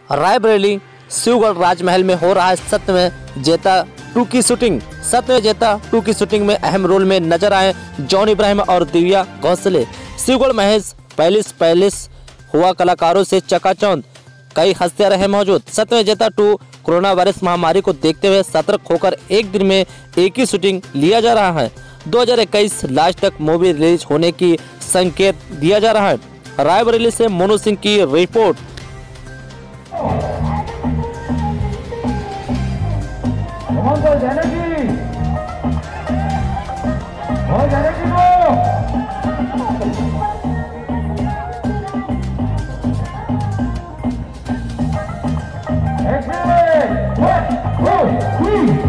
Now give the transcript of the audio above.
रायबरेली शिवगढ़ राजमहल में हो रहा है सत्यमेव जैता 2 की शूटिंग। सत्यमेव जैता 2 की शूटिंग में अहम रोल में नजर आए जॉन इब्राहिम और दिव्या घोषाले। शिवगढ़ महेश पैलेस हुआ कलाकारों से चकाचौंध, कई हस्तियां रहे मौजूद। सत्यमेव जैता 2 कोरोना वायरस महामारी को देखते हुए सतर्क होकर एक दिन में एक ही शूटिंग लिया जा रहा है। 2021 लास्ट तक मूवी रिलीज होने की संकेत दिया जा रहा है। रायबरेली से मोनू सिंह की रिपोर्ट। Excellent! 1, 2, 3.